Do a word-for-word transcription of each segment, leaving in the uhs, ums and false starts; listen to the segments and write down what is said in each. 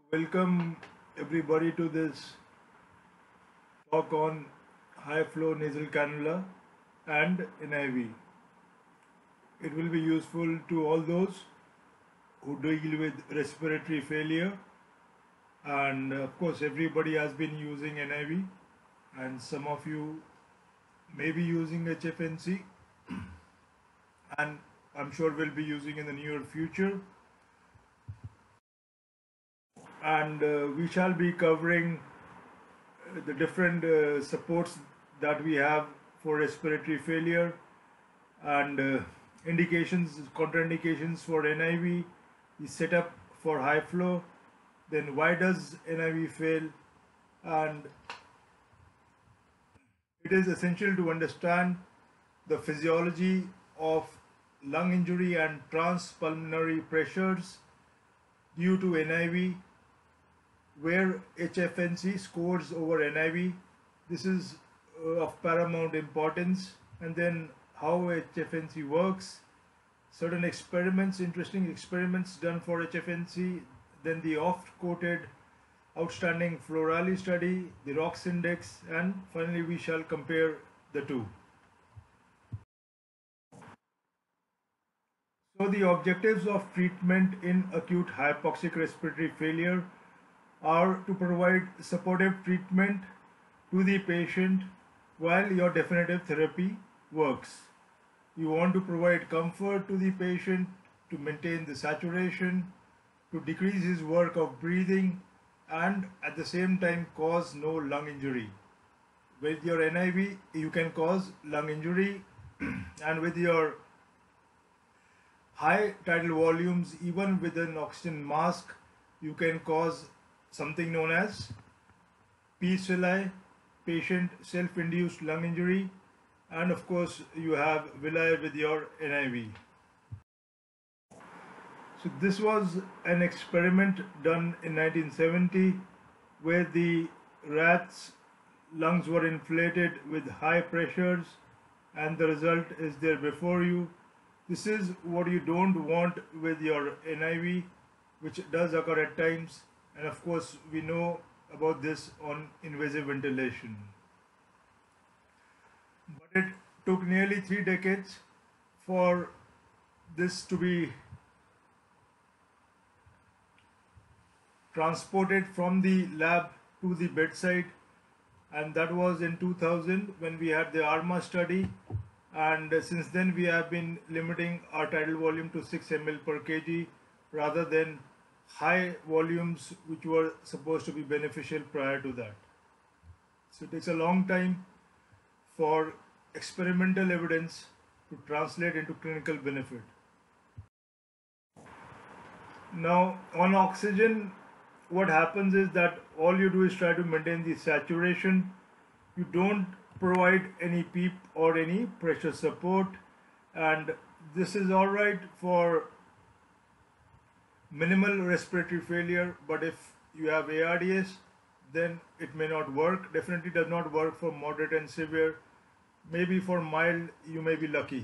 Welcome everybody to this talk on high flow nasal cannula and N I V. It will be useful to all those who deal with respiratory failure, and of course everybody has been using N I V, and some of you may be using H F N C, and I'm sure will be using in the near future. And uh, we shall be covering uh, the different uh, supports that we have for respiratory failure and uh, indications, contraindications for N I V, the setup for high flow, then why does N I V fail, and it is essential to understand the physiology of lung injury and transpulmonary pressures due to N I V, where H F N C scores over N I V. This is uh, of paramount importance. And then how H F N C works, certain experiments, interesting experiments done for H F N C, then the oft-quoted outstanding Florali study, the ROX index, and finally we shall compare the two. So the objectives of treatment in acute hypoxic respiratory failure are to provide supportive treatment to the patient while your definitive therapy works. You want to provide comfort to the patient, to maintain the saturation, to decrease his work of breathing, and at the same time cause no lung injury. With your N I V, you can cause lung injury, and with your high tidal volumes, even with an oxygen mask, you can cause something known as P S L I, patient self-induced lung injury, and of course you have villi with your N I V. So this was an experiment done in nineteen seventy where the rats' lungs were inflated with high pressures, and the result is there before you. This is what you don't want with your N I V, which does occur at times, and of course we know about this on invasive ventilation. But it took nearly three decades for this to be transported from the lab to the bedside, and that was in two thousand when we had the ARMA study, and since then we have been limiting our tidal volume to six milliliters per kg rather than high volumes which were supposed to be beneficial prior to that. So it takes a long time for experimental evidence to translate into clinical benefit. Now on oxygen, what happens is that all you do is try to maintain the saturation. You don't provide any PEEP or any pressure support, and this is all right for minimal respiratory failure, but if you have A R D S, then it may not work. Definitely does not work for moderate and severe. Maybe for mild you may be lucky.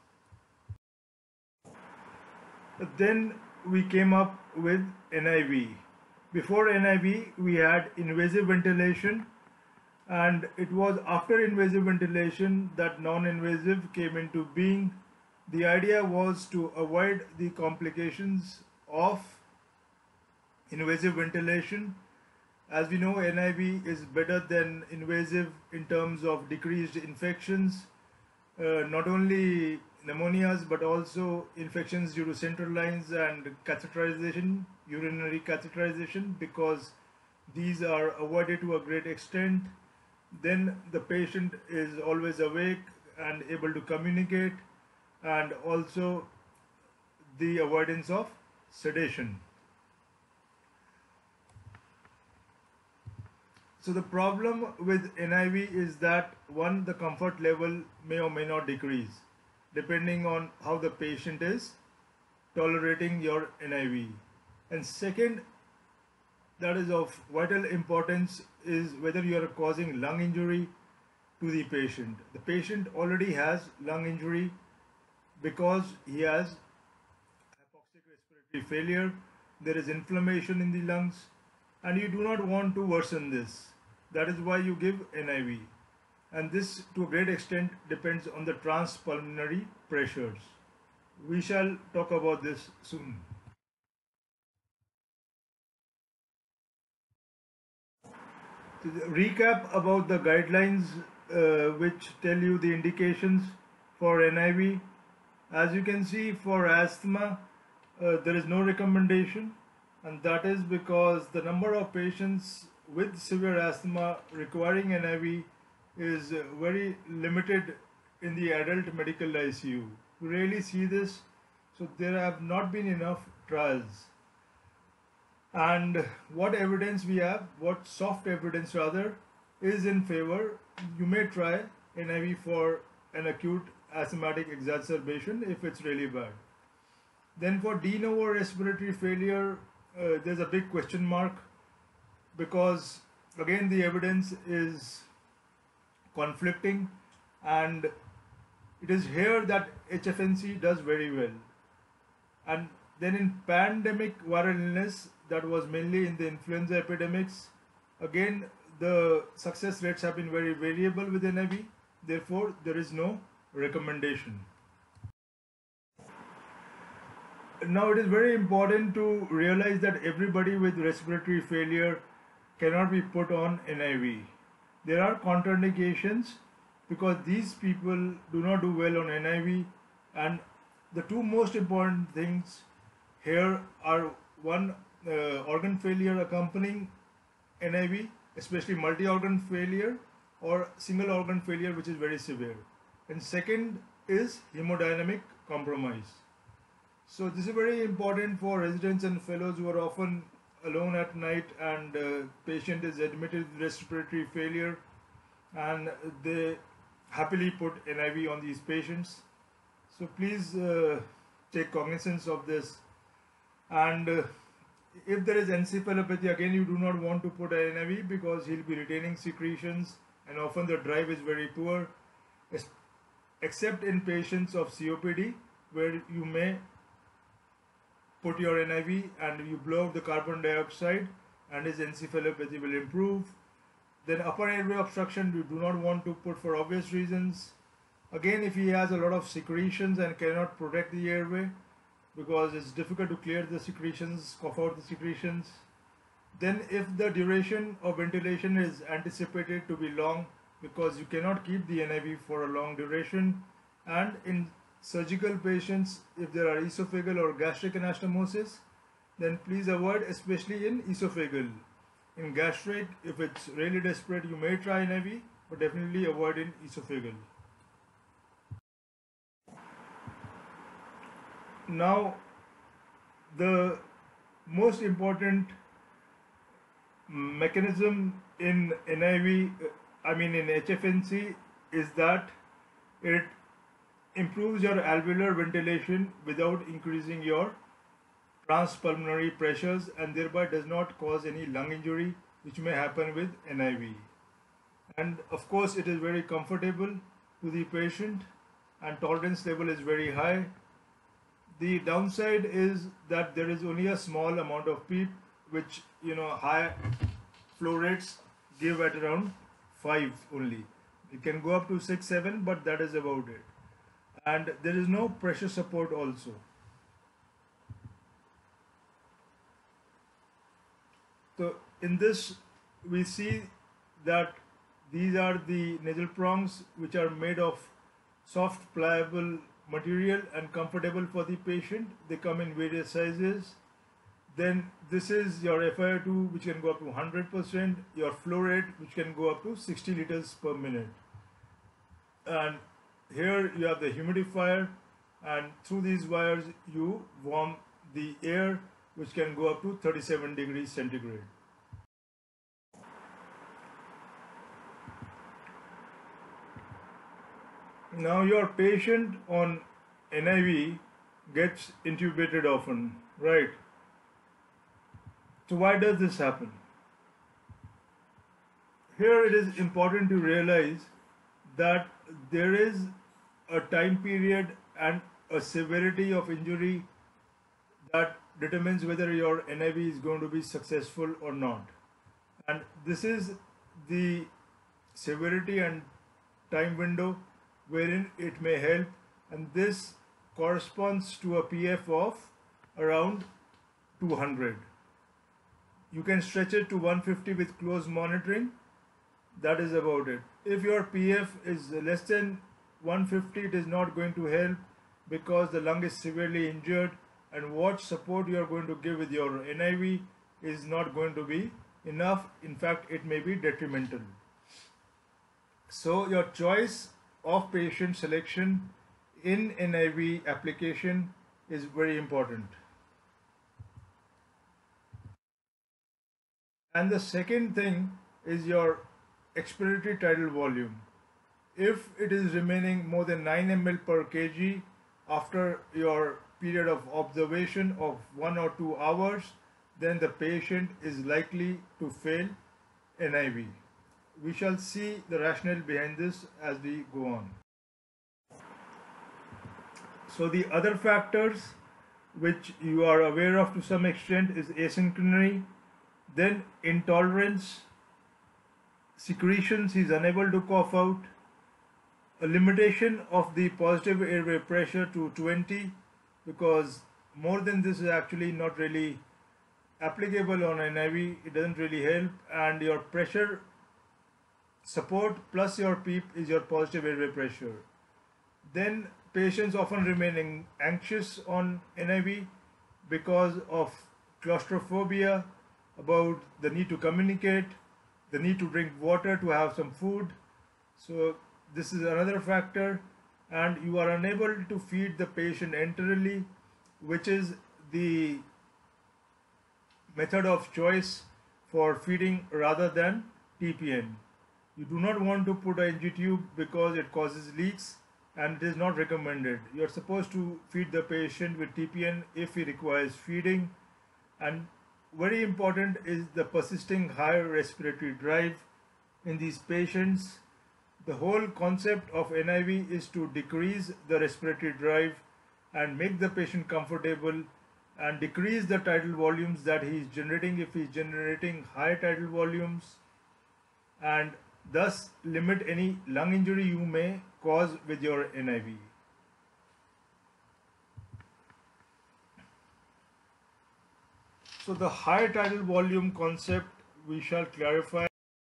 But then we came up with N I V. Before N I V we had invasive ventilation, and it was after invasive ventilation that non-invasive came into being. The idea was to avoid the complications of invasive ventilation. As we know, N I V is better than invasive in terms of decreased infections, uh, not only pneumonias but also infections due to central lines and catheterization, urinary catheterization, because these are avoided to a great extent. Then the patient is always awake and able to communicate, and also the avoidance of sedation. So the problem with N I V is that, one, the comfort level may or may not decrease depending on how the patient is tolerating your N I V. And second, that is of vital importance, is whether you are causing lung injury to the patient. The patient already has lung injury because he has hypoxic respiratory failure. There is inflammation in the lungs, and you do not want to worsen this. That is why you give N I V. And this to a great extent depends on the transpulmonary pressures. We shall talk about this soon. To recap about the guidelines uh, which tell you the indications for N I V. As you can see, for asthma, uh, there is no recommendation, and that is because the number of patients with severe asthma requiring N I V is uh, very limited in the adult medical I C U. We rarely see this, so there have not been enough trials. And what evidence we have, what soft evidence rather, is in favor. You may try N I V for an acute asthmatic exacerbation if it's really bad. Then for de novo respiratory failure, uh, there's a big question mark, because again the evidence is conflicting, and it is here that H F N C does very well. And then in pandemic viral illness, that was mainly in the influenza epidemics, again the success rates have been very variable with N I V, therefore there is no recommendation. Now it is very important to realize that everybody with respiratory failure cannot be put on N I V. There are contraindications because these people do not do well on N I V, and the two most important things here are one, uh, organ failure accompanying N I V, especially multi-organ failure or single organ failure which is very severe, and second is hemodynamic compromise. So this is very important for residents and fellows who are often alone at night and uh, patient is admitted with respiratory failure, and they happily put N I V on these patients. So please uh, take cognizance of this. And uh, if there is encephalopathy, again you do not want to put an N I V because he'll be retaining secretions, and often the drive is very poor, except in patients of C O P D where you may put your N I V and you blow out the carbon dioxide and his encephalopathy will improve. Then upper airway obstruction you do not want to put for obvious reasons. Again, if he has a lot of secretions and cannot protect the airway because it's difficult to clear the secretions, cough out the secretions. Then if the duration of ventilation is anticipated to be long, because you cannot keep the N I V for a long duration, and in surgical patients, if there are esophageal or gastric anastomosis, then please avoid, especially in esophageal. In gastric, if it's really desperate, you may try N I V, but definitely avoid in esophageal. Now, the most important mechanism in N I V, I mean in H F N C, is that it improves your alveolar ventilation without increasing your transpulmonary pressures, and thereby does not cause any lung injury which may happen with N I V. And of course it is very comfortable to the patient and tolerance level is very high. The downside is that there is only a small amount of PEEP, which, you know, high flow rates give at around five only. It can go up to six, seven, but that is about it. And there is no pressure support also. So in this we see that these are the nasal prongs which are made of soft pliable material and comfortable for the patient. They come in various sizes. Then this is your F i O two, which can go up to one hundred percent, your flow rate which can go up to sixty liters per minute. And here you have the humidifier, and through these wires you warm the air which can go up to thirty-seven degrees centigrade. Now your patient on N I V gets intubated often, right? So why does this happen? Here it is important to realize that there is a time period and a severity of injury that determines whether your N I V is going to be successful or not. And this is the severity and time window wherein it may help, and this corresponds to a P F of around two hundred. You can stretch it to one fifty with close monitoring. That is about it. If your P F is less than one fifty, it is not going to help because the lung is severely injured, and what support you are going to give with your N I V is not going to be enough. In fact, it may be detrimental. So your choice of patient selection in N I V application is very important. And the second thing is your expiratory tidal volume. If it is remaining more than nine milliliters per kg after your period of observation of one or two hours, then the patient is likely to fail N I V. We shall see the rationale behind this as we go on. So the other factors which you are aware of to some extent is asynchrony, then intolerance, secretions, he is unable to cough out, a limitation of the positive airway pressure to twenty, because more than this is actually not really applicable on N I V, it doesn't really help, and your pressure support plus your PEEP is your positive airway pressure. Then patients often remain anxious on N I V because of claustrophobia, about the need to communicate, the need to drink water, to have some food. So this is another factor, and you are unable to feed the patient enterally, which is the method of choice for feeding rather than T P N. You do not want to put an N G tube because it causes leaks and it is not recommended. You are supposed to feed the patient with T P N if he requires feeding. And very important is the persisting high respiratory drive in these patients. The whole concept of N I V is to decrease the respiratory drive and make the patient comfortable and decrease the tidal volumes that he is generating if he is generating high tidal volumes, and thus limit any lung injury you may cause with your N I V. So the high tidal volume concept we shall clarify.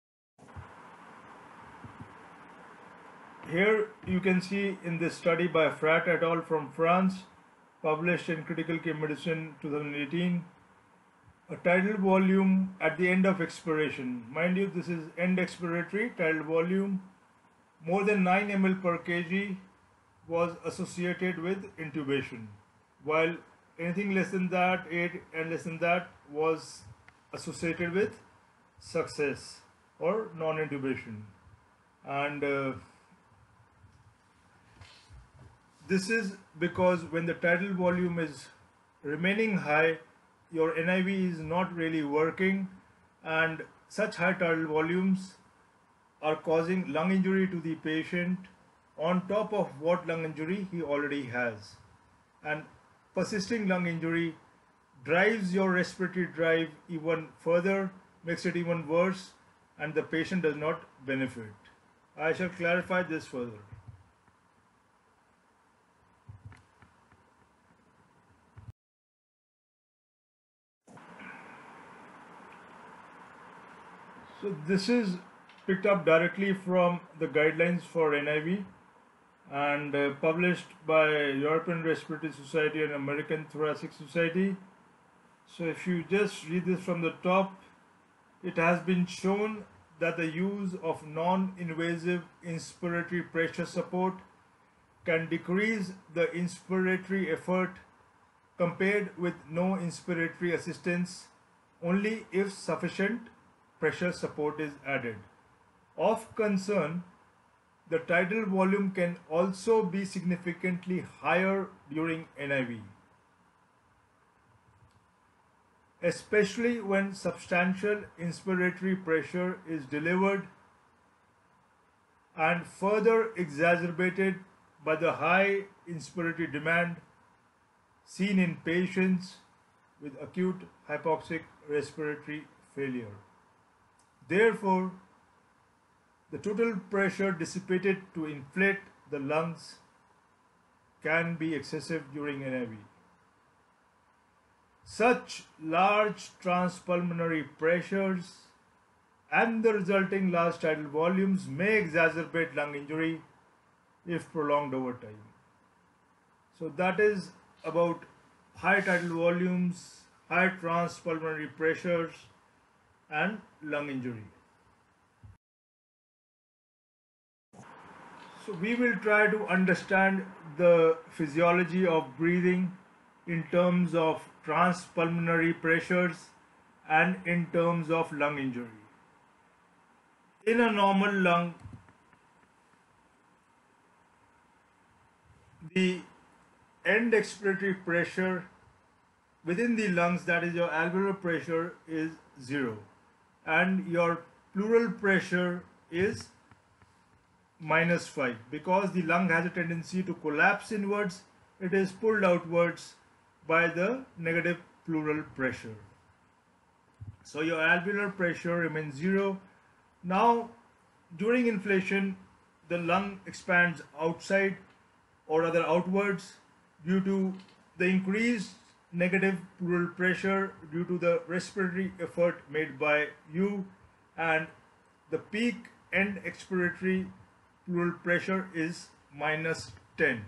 Here you can see in this study by Frat et al. From France, published in Critical Care Medicine twenty eighteen, a tidal volume at the end of expiration. Mind you, this is end expiratory tidal volume more than nine milliliters per kg was associated with intubation, while anything less than that, eight and less than that, was associated with success or non-intubation. And uh, this is because when the tidal volume is remaining high, your N I V is not really working, and such high tidal volumes are causing lung injury to the patient on top of what lung injury he already has. And persisting lung injury drives your respiratory drive even further, makes it even worse, and the patient does not benefit. I shall clarify this further. So this is picked up directly from the guidelines for N I V and uh, published by European Respiratory Society and American Thoracic Society. So if you just read this from the top, it has been shown that the use of non-invasive inspiratory pressure support can decrease the inspiratory effort compared with no inspiratory assistance only if sufficient pressure support is added. Of concern, the tidal volume can also be significantly higher during N I V, especially when substantial inspiratory pressure is delivered, and further exacerbated by the high inspiratory demand seen in patients with acute hypoxic respiratory failure. Therefore, the total pressure dissipated to inflate the lungs can be excessive during N I V. Such large transpulmonary pressures and the resulting large tidal volumes may exacerbate lung injury if prolonged over time. So that is about high tidal volumes, high transpulmonary pressures and lung injury. So we will try to understand the physiology of breathing in terms of transpulmonary pressures and in terms of lung injury. In a normal lung, the end expiratory pressure within the lungs, that is your alveolar pressure, is zero, and your pleural pressure is minus five. Because the lung has a tendency to collapse inwards, it is pulled outwards by the negative pleural pressure. So your alveolar pressure remains zero. Now during inflation, the lung expands outside or rather outwards due to the increased negative pleural pressure due to the respiratory effort made by you, and the peak end expiratory pleural pressure is minus ten.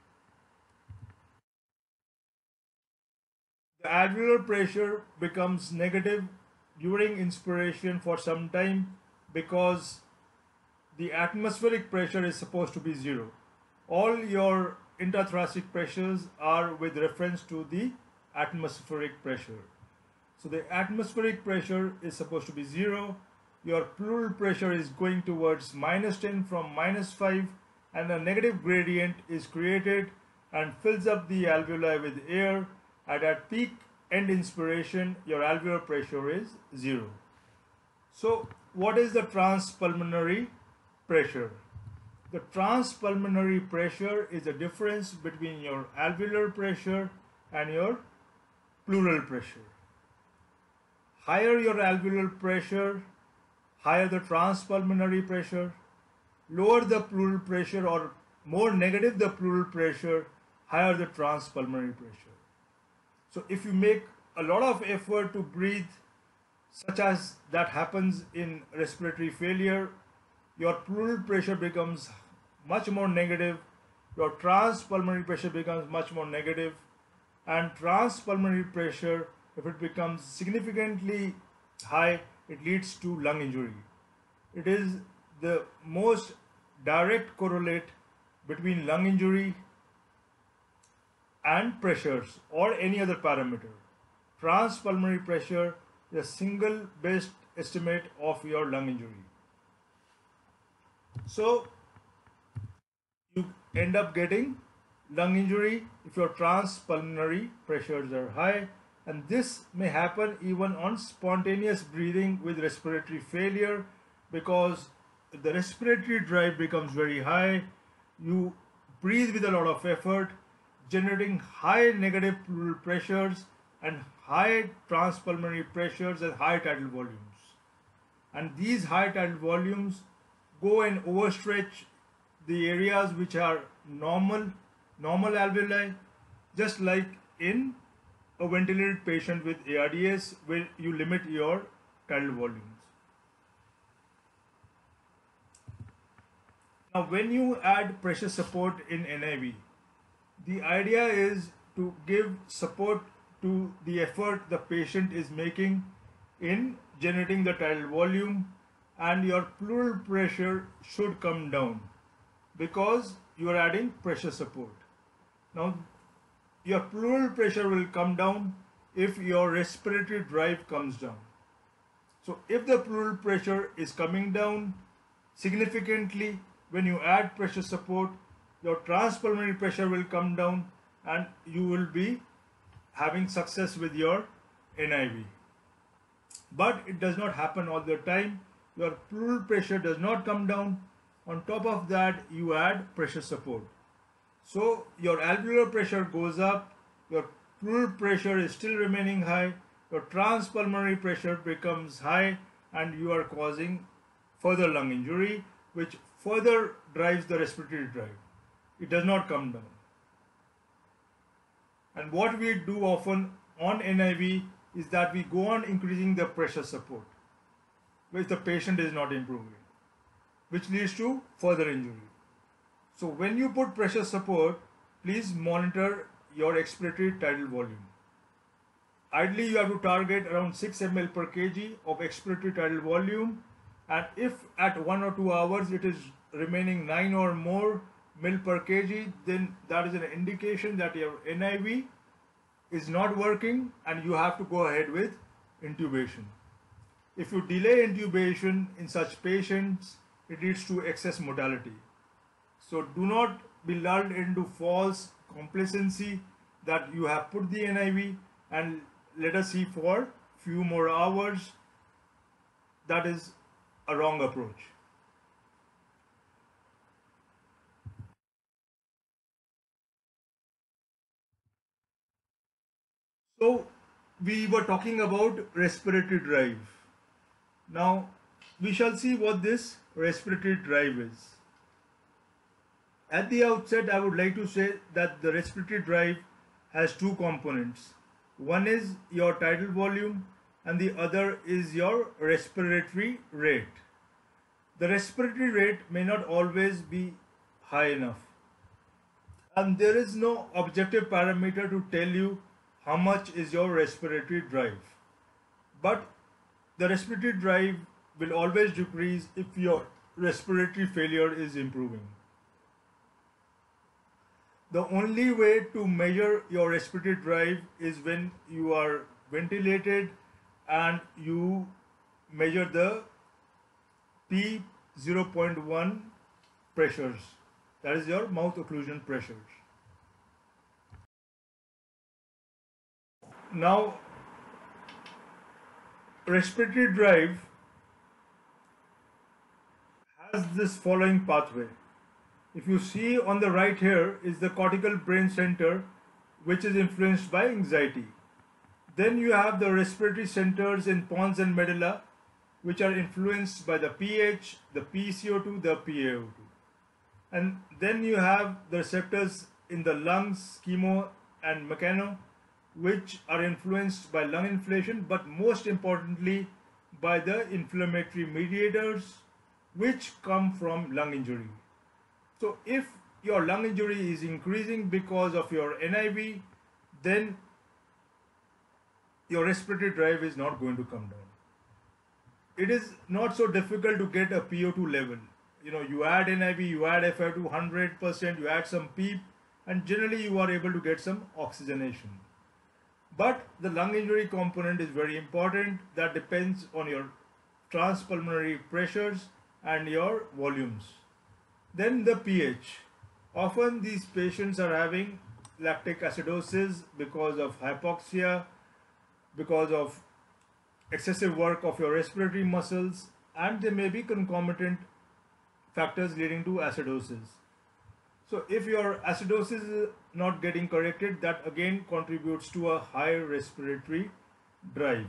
The alveolar pressure becomes negative during inspiration for some time because the atmospheric pressure is supposed to be zero. All your intrathoracic pressures are with reference to the atmospheric pressure. So the atmospheric pressure is supposed to be zero. Your pleural pressure is going towards minus ten from minus five, and a negative gradient is created and fills up the alveoli with air, and at peak end inspiration your alveolar pressure is zero. So what is the transpulmonary pressure? The transpulmonary pressure is the difference between your alveolar pressure and your pleural pressure. Higher your alveolar pressure, higher the transpulmonary pressure. Lower the pleural pressure or more negative the pleural pressure, higher the transpulmonary pressure. So if you make a lot of effort to breathe, such as that happens in respiratory failure, your pleural pressure becomes much more negative, your transpulmonary pressure becomes much more negative, and transpulmonary pressure, if it becomes significantly high, it leads to lung injury. It is the most direct correlate between lung injury and pressures or any other parameter. Transpulmonary pressure is a single best estimate of your lung injury. So you end up getting lung injury if your transpulmonary pressures are high, and this may happen even on spontaneous breathing with respiratory failure, because the respiratory drive becomes very high. You breathe with a lot of effort, generating high negative pleural pressures and high transpulmonary pressures and high tidal volumes. And these high tidal volumes go and overstretch the areas which are normal, normal alveoli, just like in a ventilated patient with A R D S, where you limit your tidal volumes. Now when you add pressure support in N I V, the idea is to give support to the effort the patient is making in generating the tidal volume, and your pleural pressure should come down because you are adding pressure support. Now your pleural pressure will come down if your respiratory drive comes down. So if the pleural pressure is coming down significantly when you add pressure support, your transpulmonary pressure will come down and you will be having success with your N I V. But it does not happen all the time. Your pleural pressure does not come down. On top of that, you add pressure support. So your alveolar pressure goes up, your pleural pressure is still remaining high, your transpulmonary pressure becomes high, and you are causing further lung injury, which further drives the respiratory drive. It does not come down. And what we do often on N I V is that we go on increasing the pressure support, which the patient is not improving, which leads to further injury. So when you put pressure support, please monitor your expiratory tidal volume. Ideally, you have to target around six milliliters per kg of expiratory tidal volume, and if at one or two hours it is remaining nine or more mil per kg, then that is an indication that your N I V is not working and you have to go ahead with intubation. If you delay intubation in such patients, it leads to excess mortality. So do not be lulled into false complacency that you have put the N I V and let us see for few more hours. That is a wrong approach. So we were talking about respiratory drive. Now we shall see what this respiratory drive is. At the outset, I would like to say that the respiratory drive has two components. One is your tidal volume and the other is your respiratory rate. The respiratory rate may not always be high enough, and there is no objective parameter to tell you how much is your respiratory drive. But the respiratory drive will always decrease if your respiratory failure is improving. The only way to measure your respiratory drive is when you are ventilated and you measure the P zero point one pressures, that is your mouth occlusion pressures. Now, respiratory drive has this following pathway. If you see on the right here is the cortical brain center, which is influenced by anxiety. Then you have the respiratory centers in pons and medulla, which are influenced by the pH, the P C O two, the P A O two. And then you have the receptors in the lungs, chemo and mechano, which are influenced by lung inflation, but most importantly by the inflammatory mediators which come from lung injury. So if your lung injury is increasing because of your N I V, then your respiratory drive is not going to come down. It is not so difficult to get a P O two level. You know, you add N I V, you add F I O two one hundred percent, you add some PEEP, and generally you are able to get some oxygenation. But the lung injury component is very important. That depends on your transpulmonary pressures and your volumes. Then the pH. Often these patients are having lactic acidosis because of hypoxia, because of excessive work of your respiratory muscles, and there may be concomitant factors leading to acidosis. So if your acidosis is not getting corrected, that again contributes to a high respiratory drive.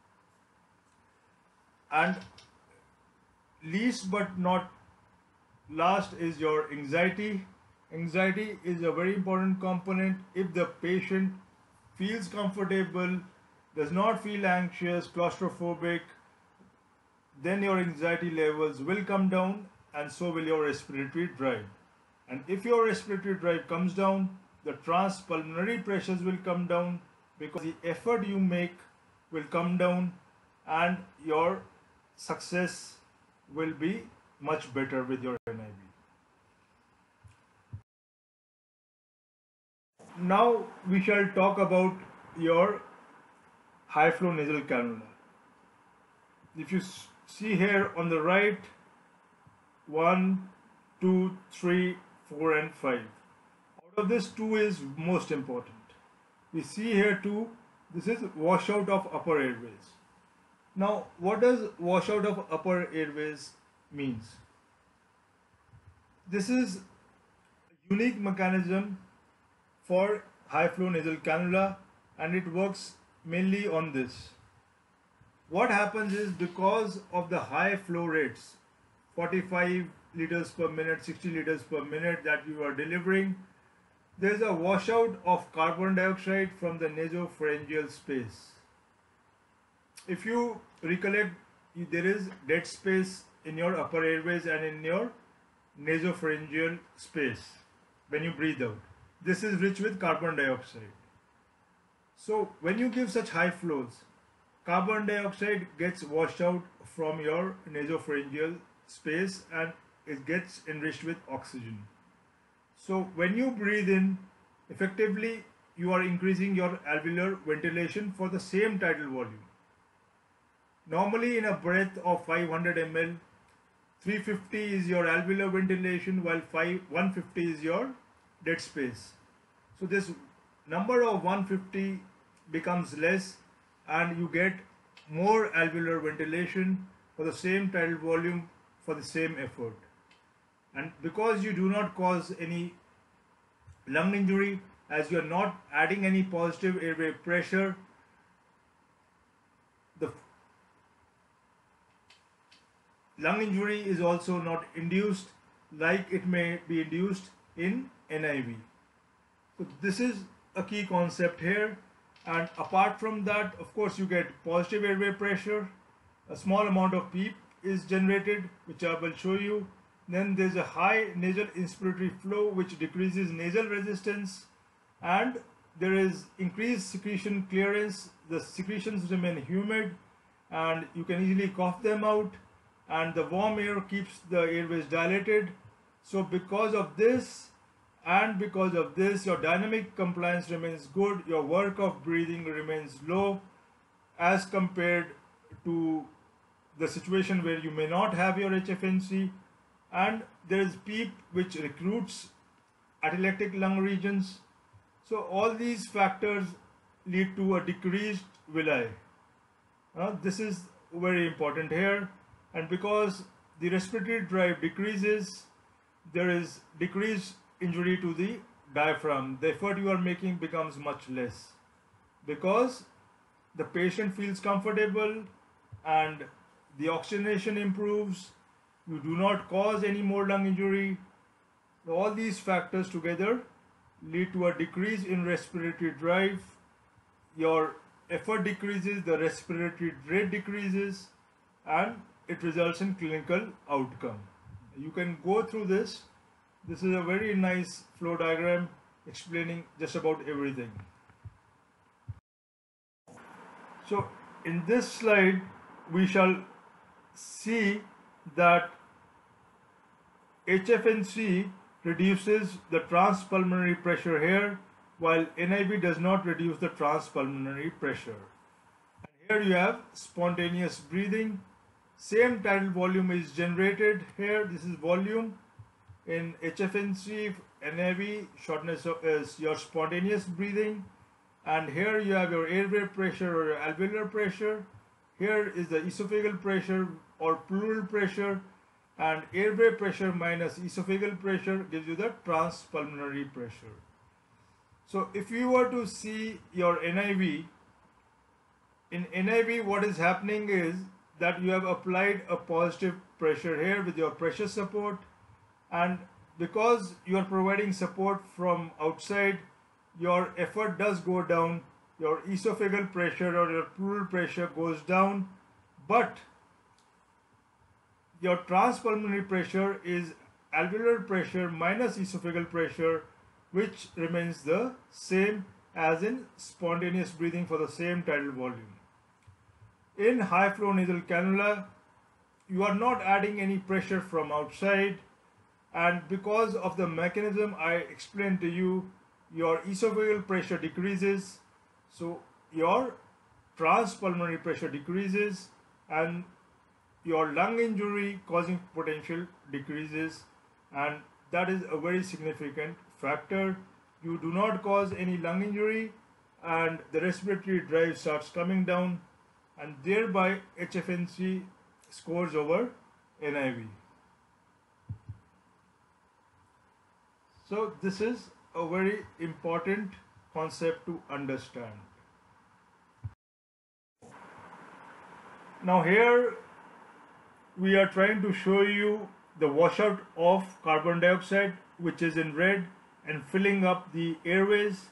And least but not last is your anxiety. Anxiety is a very important component. If the patient feels comfortable, does not feel anxious, claustrophobic, then your anxiety levels will come down, and so will your respiratory drive. And if your respiratory drive comes down, the transpulmonary pressures will come down because the effort you make will come down, and your success will be much better with your N I V. Now we shall talk about your high flow nasal cannula. If you see here on the right, one, two, three, four and five. Out of this, two is most important. We see here two, this is washout of upper airways. Now, what does washout of upper airways means? This is a unique mechanism for high flow nasal cannula, and it works mainly on this. what happens is, because of the high flow rates, forty-five liters per minute, sixty liters per minute that you are delivering, there is a washout of carbon dioxide from the nasopharyngeal space. If you recollect, there is dead space in your upper airways and in your nasopharyngeal space when you breathe out. This is rich with carbon dioxide. So when you give such high flows, carbon dioxide gets washed out from your nasopharyngeal space and it gets enriched with oxygen. So when you breathe in, effectively you are increasing your alveolar ventilation for the same tidal volume. Normally in a breath of five hundred milliliters, three hundred fifty is your alveolar ventilation, while one hundred fifty is your dead space. So this number of one hundred fifty becomes less and you get more alveolar ventilation for the same tidal volume for the same effort. And because you do not cause any lung injury, as you are not adding any positive airway pressure, the lung injury is also not induced like it may be induced in N I V. So this is a key concept here. And apart from that, of course, you get positive airway pressure, a small amount of PEEP is generated, which I will show you. Then there's a high nasal inspiratory flow which decreases nasal resistance, and there is increased secretion clearance. The secretions remain humid and you can easily cough them out, and the warm air keeps the airways dilated. So because of this and because of this, your dynamic compliance remains good, your work of breathing remains low as compared to the situation where you may not have your H F N C, and there is PEEP which recruits atelectic lung regions. So all these factors lead to a decreased villi. Uh, this is very important here, and because the respiratory drive decreases, there is decreased injury to the diaphragm. The effort you are making becomes much less because the patient feels comfortable and the oxygenation improves. You do not cause any more lung injury. All these factors together lead to a decrease in respiratory drive. Your effort decreases, the respiratory rate decreases, and it results in clinical outcome. You can go through this. This is a very nice flow diagram explaining just about everything. So in this slide, we shall see that H F N C reduces the transpulmonary pressure here, while N I V does not reduce the transpulmonary pressure. And here you have spontaneous breathing. Same tidal volume is generated here. This is volume. In H F N C, N I V, shortness of, is your spontaneous breathing, and here you have your airway pressure or your alveolar pressure. Here is the esophageal pressure or pleural pressure, and airway pressure minus esophageal pressure gives you the transpulmonary pressure. So if you were to see your N I V, in N I V what is happening is that you have applied a positive pressure here with your pressure support, and because you are providing support from outside, your effort does go down, your esophageal pressure or your pleural pressure goes down, but your transpulmonary pressure is alveolar pressure minus esophageal pressure, which remains the same as in spontaneous breathing for the same tidal volume. In high flow nasal cannula, you are not adding any pressure from outside, and because of the mechanism I explained to you, your esophageal pressure decreases, so your transpulmonary pressure decreases and your lung injury causing potential decreases, and that is a very significant factor. You do not cause any lung injury and the respiratory drive starts coming down, and thereby H F N C scores over N I V. So this is a very important concept to understand. Now here we are trying to show you the washout of carbon dioxide, which is in red and filling up the airways.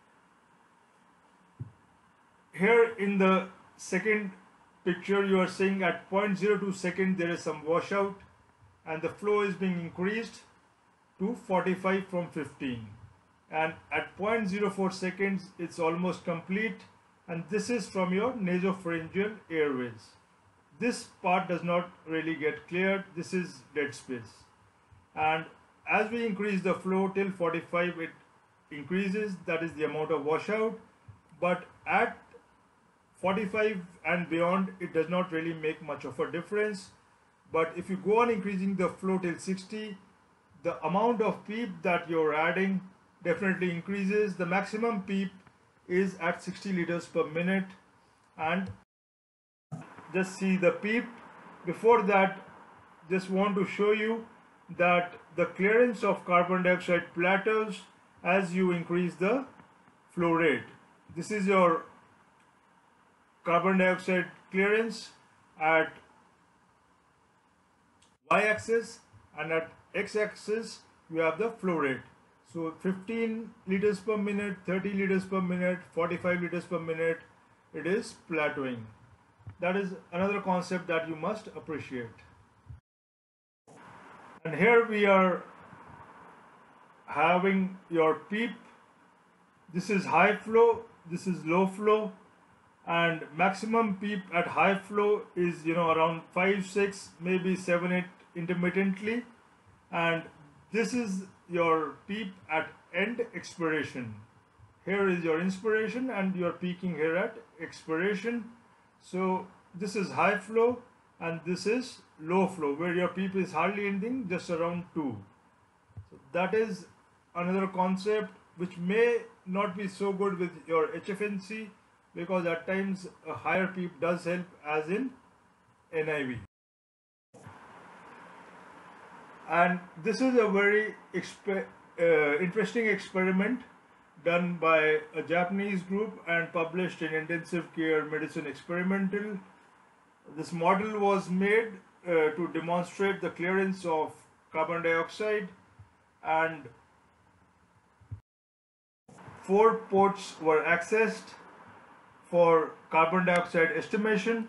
Here in the second picture you are seeing at zero point zero two second there is some washout, and the flow is being increased to forty-five from fifteen, and at zero point zero four seconds it's almost complete, and this is from your nasopharyngeal airways. This part does not really get cleared, this is dead space, and as we increase the flow till forty-five it increases, that is the amount of washout, but at forty-five and beyond it does not really make much of a difference. But if you go on increasing the flow till sixty, the amount of PEEP that you're adding definitely increases. The maximum PEEP is at sixty liters per minute, and just see the PEEP. Before that, just want to show you that the clearance of carbon dioxide plateaus as you increase the flow rate. This is your carbon dioxide clearance at y-axis, and at x-axis you have the flow rate. So fifteen liters per minute, thirty liters per minute, forty-five liters per minute, it is plateauing. That is another concept that you must appreciate. And here we are having your PEEP. This is high flow, this is low flow, and maximum PEEP at high flow is, you know, around five, six, maybe seven, eight intermittently, and this is your PEEP at end expiration. Here is your inspiration and you're peaking here at expiration. So this is high flow and this is low flow, where your PEEP is hardly anything, just around two. So that is another concept which may not be so good with your H F N C, because at times a higher PEEP does help, as in N I V. And this is a very exp uh, interesting experiment done by a Japanese group and published in Intensive Care Medicine Experimental. This model was made uh, to demonstrate the clearance of carbon dioxide, and four ports were accessed for carbon dioxide estimation.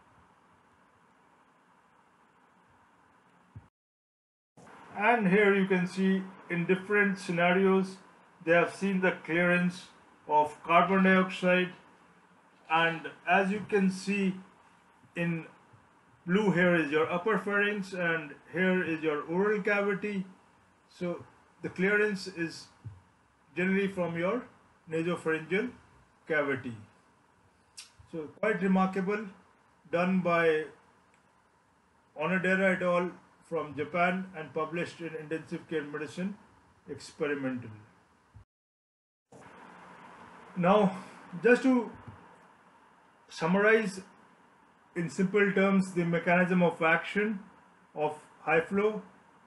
And here you can see in different scenarios they have seen the clearance of carbon dioxide, and as you can see in blue, here is your upper pharynx and here is your oral cavity. So the clearance is generally from your nasopharyngeal cavity. So quite remarkable, done by Onodera et al. From Japan and published in Intensive Care Medicine Experimental. Now, just to summarize in simple terms the mechanism of action of high flow.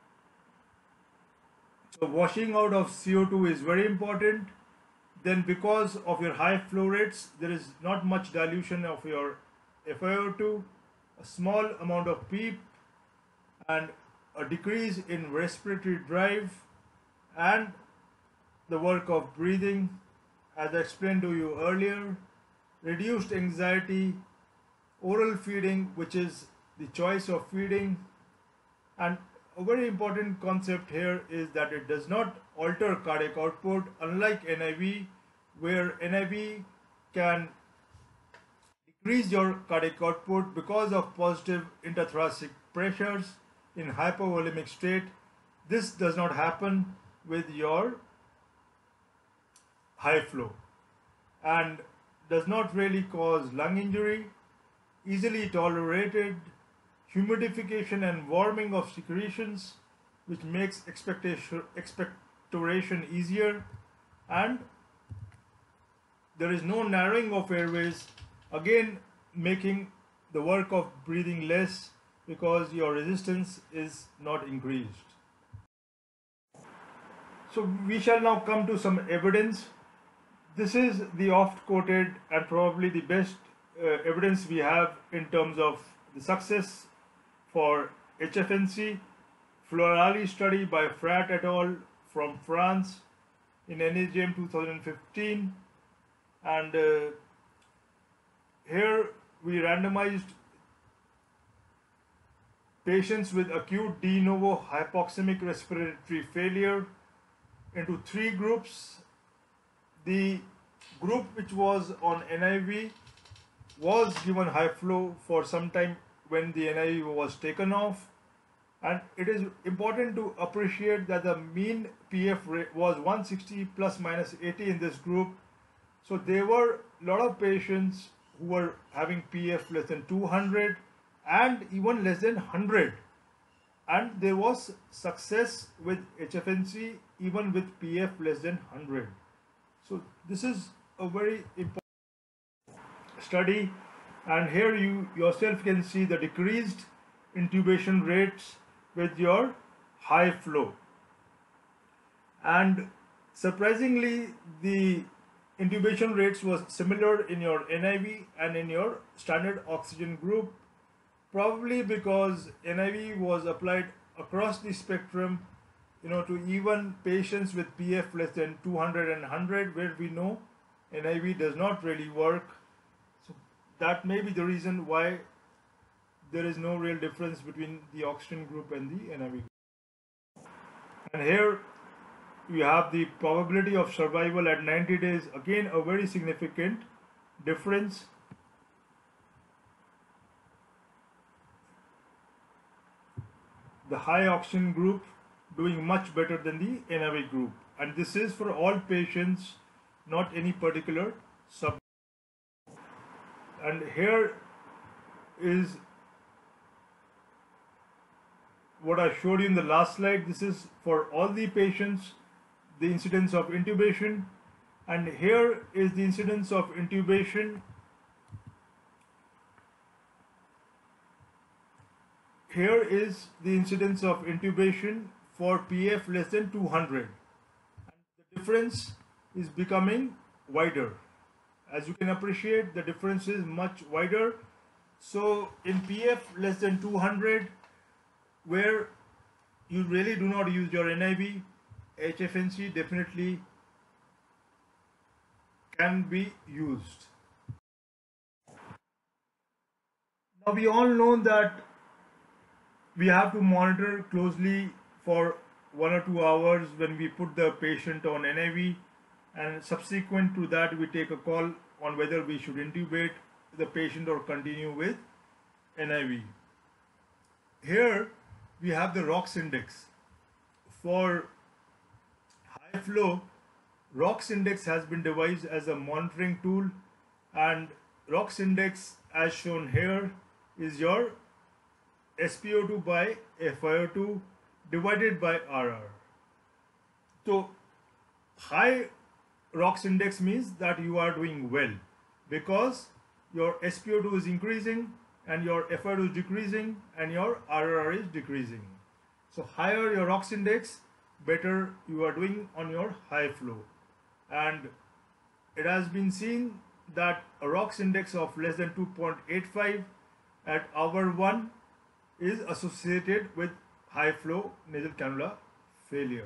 So washing out of C O two is very important. Then because of your high flow rates, there is not much dilution of your F i O two, a small amount of PEEP, and a decrease in respiratory drive, and the work of breathing, as I explained to you earlier, reduced anxiety, oral feeding, which is the choice of feeding, and a very important concept here is that it does not alter cardiac output, unlike N I V, where N I V can decrease your cardiac output because of positive intrathoracic pressures in hypovolemic state. This does not happen with your high flow and does not really cause lung injury, easily tolerated, humidification and warming of secretions, which makes expectation, expectoration easier, and there is no narrowing of airways, again making the work of breathing less because your resistance is not increased. So we shall now come to some evidence. This is the oft quoted and probably the best uh, evidence we have in terms of the success for H F N C, Florali study by Frat et al. From France in N A J M two thousand fifteen, and uh, here we randomized patients with acute de novo hypoxemic respiratory failure into three groups. The group which was on N I V was given high flow for some time when the N I V was taken off, and it is important to appreciate that the mean P F rate was one hundred sixty plus minus eighty in this group. So there were a lot of patients who were having P F less than two hundred and even less than one hundred, and there was success with H F N C even with P F less than one hundred. So this is a very important study, and here you yourself can see the decreased intubation rates with your high flow, and surprisingly the intubation rates was similar in your N I V and in your standard oxygen group, probably because N I V was applied across the spectrum, you know, to even patients with P F less than two hundred and one hundred, where we know N I V does not really work. So that may be the reason why there is no real difference between the oxygen group and the N I V group. And here we have the probability of survival at ninety days, again a very significant difference. The high oxygen group doing much better than the N I V group, and this is for all patients, not any particular sub. And here is what I showed you in the last slide. This is for all the patients, the incidence of intubation, and here is the incidence of intubation. Here is the incidence of intubation for P F less than two hundred, and the difference is becoming wider. As you can appreciate, the difference is much wider. So in P F less than two hundred, where you really do not use your N I V, H F N C definitely can be used. Now we all know that we have to monitor closely for one or two hours when we put the patient on N I V, and subsequent to that we take a call on whether we should intubate the patient or continue with N I V. Here we have the ROX index. For high flow, ROX index has been devised as a monitoring tool, and ROX index as shown here is your S p O two by F i O two divided by R R. So high ROX index means that you are doing well, because your S p O two is increasing and your F i O two is decreasing and your R R is decreasing. So higher your ROX index, better you are doing on your high flow. And it has been seen that a ROX index of less than two point eight five at hour one is associated with high flow nasal cannula failure.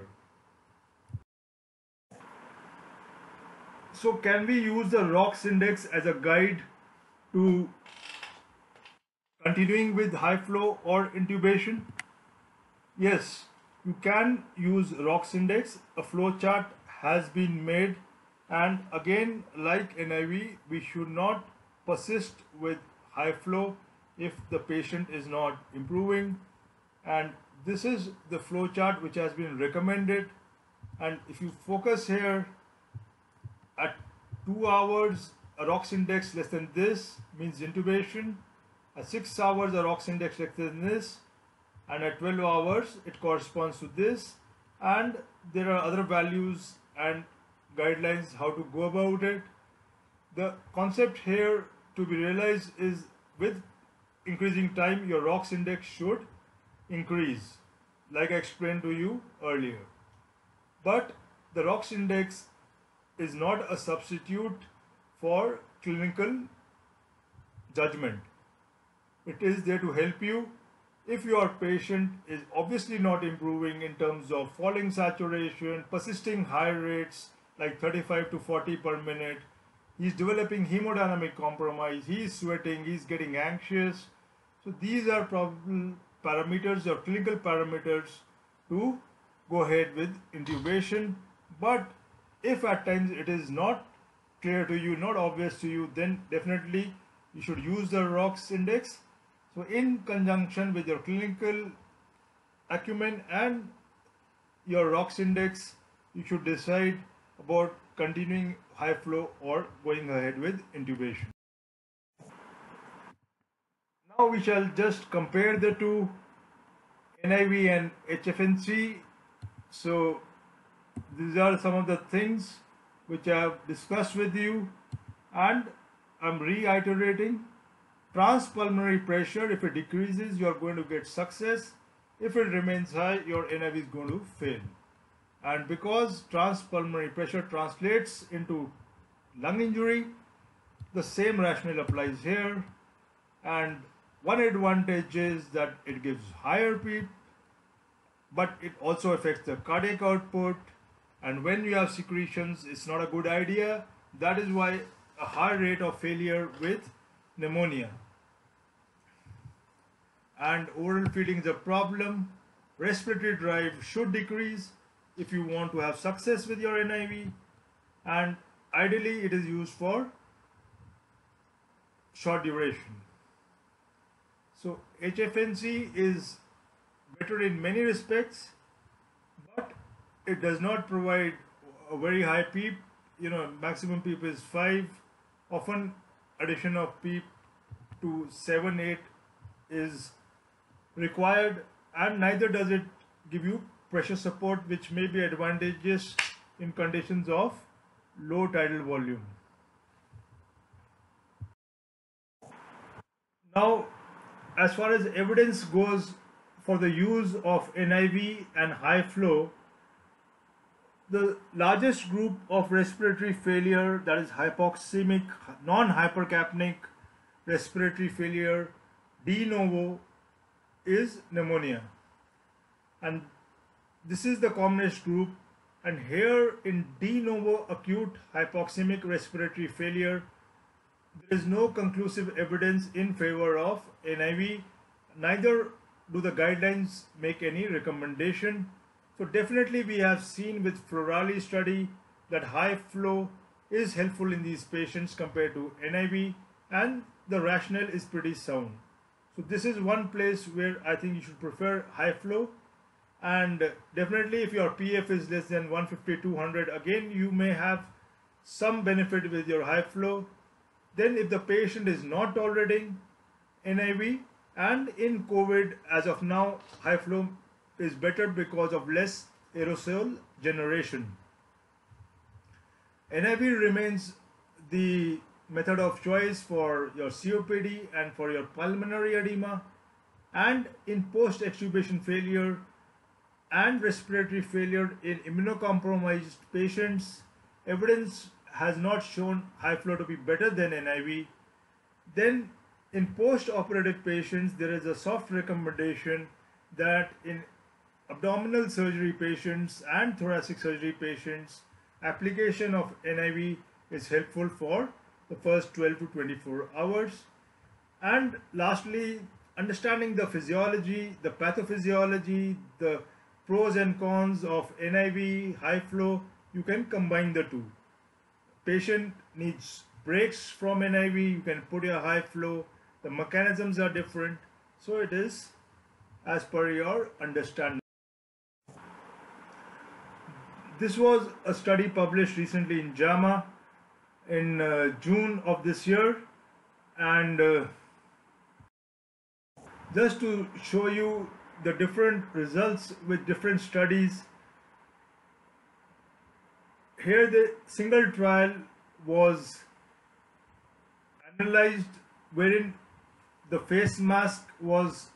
So can we use the ROX index as a guide to continuing with high flow or intubation? Yes, you can use ROX index. A flow chart has been made, and again, like N I V, we should not persist with high flow if the patient is not improving. And this is the flow chart which has been recommended, and if you focus here at two hours, a ROX index less than this means intubation. At six hours, a ROX index less than this, and at twelve hours it corresponds to this. And there are other values and guidelines how to go about it. The concept here to be realized is, with increasing time, your ROX index should increase, like I explained to you earlier. But the ROX index is not a substitute for clinical judgment. It is there to help you. If your patient is obviously not improving in terms of falling saturation, persisting high rates like thirty-five to forty per minute, he's developing hemodynamic compromise, he's sweating, he's getting anxious. So these are probable parameters or clinical parameters to go ahead with intubation. But if at times it is not clear to you, not obvious to you, then definitely you should use the ROX index. So in conjunction with your clinical acumen and your ROX index, you should decide about continuing high flow or going ahead with intubation. Now we shall just compare the two, N I V and H F N C. So these are some of the things which I have discussed with you, and I'm reiterating. Transpulmonary pressure, if it decreases, you are going to get success. If it remains high, your N I V is going to fail. And because transpulmonary pressure translates into lung injury, the same rationale applies here. And one advantage is that it gives higher PEEP, but it also affects the cardiac output. And when you have secretions, it's not a good idea. That is why a high rate of failure with pneumonia. And oral feeding is a problem. Respiratory drive should decrease if you want to have success with your N I V, and ideally it is used for short duration. So H F N C is better in many respects, but it does not provide a very high PEEP. You know, maximum PEEP is five. Often addition of PEEP to seven, eight is required, and neither does it give you pressure support, which may be advantageous in conditions of low tidal volume. Now, as far as evidence goes for the use of N I V and high flow, the largest group of respiratory failure, that is hypoxemic, non-hypercapnic respiratory failure, de novo, is pneumonia. And this is the commonest group. And here in de novo acute hypoxemic respiratory failure, there is no conclusive evidence in favor of N I V. Neither do the guidelines make any recommendation. So definitely we have seen with Florali study that high flow is helpful in these patients compared to N I V, and the rationale is pretty sound. So this is one place where I think you should prefer high flow. And definitely if your P F is less than one fifty, two hundred, again you may have some benefit with your high flow. Then if the patient is not tolerating N I V, and in COVID as of now, high flow is better because of less aerosol generation. N I V remains the method of choice for your C O P D and for your pulmonary edema, and in post-extubation failure and respiratory failure in immunocompromised patients, evidence has not shown high flow to be better than N I V. Then in post-operative patients, there is a soft recommendation that in abdominal surgery patients and thoracic surgery patients, application of N I V is helpful for the first twelve to twenty-four hours. And lastly, understanding the physiology, the pathophysiology, the pros and cons of N I V, high flow, you can combine the two. Patient needs breaks from N I V, you can put your high flow, the mechanisms are different, so it is as per your understanding. This was a study published recently in JAMA in uh, June of this year, and uh, just to show you the different results with different studies, here the single trial was analyzed wherein the face mask was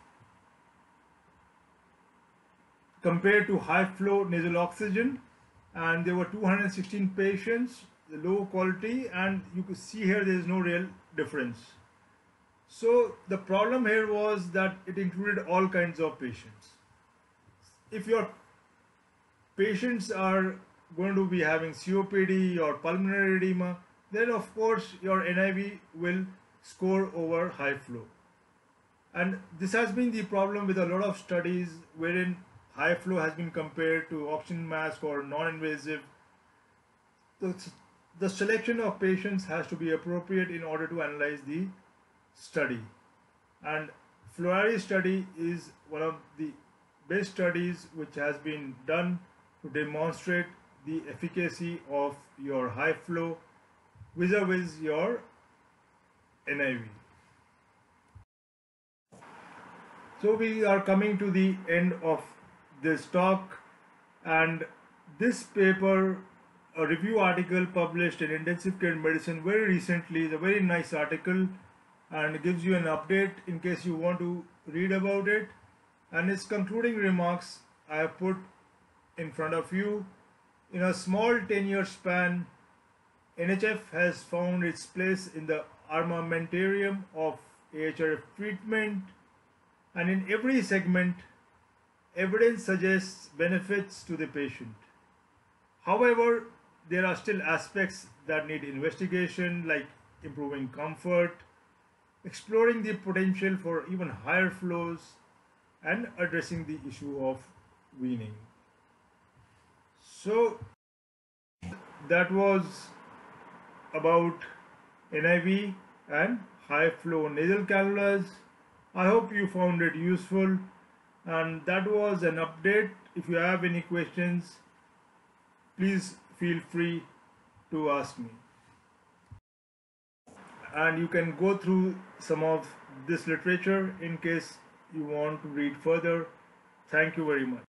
compared to high flow nasal oxygen, and there were two hundred sixteen patients, the low quality, and you can see here there is no real difference. So the problem here was that it included all kinds of patients. If your patients are going to be having C O P D or pulmonary edema, then of course your N I V will score over high flow. And this has been the problem with a lot of studies wherein high flow has been compared to oxygen mask or non-invasive. The, the selection of patients has to be appropriate in order to analyze the study. And FLOARI study is one of the best studies which has been done to demonstrate the efficacy of your high flow vis-a-vis your N I V. So we are coming to the end of this talk, and this paper, a review article published in Intensive Care Medicine very recently, is a very nice article and gives you an update in case you want to read about it. And its concluding remarks I have put in front of you. In a small ten year span, N H F has found its place in the armamentarium of A H R F treatment, and in every segment, evidence suggests benefits to the patient. However, there are still aspects that need investigation, like improving comfort, exploring the potential for even higher flows, and addressing the issue of weaning. So that was about N I V and high flow nasal cannulas. I hope you found it useful, and that was an update. If you have any questions, please feel free to ask me. And you can go through some of this literature in case you want to read further. Thank you very much.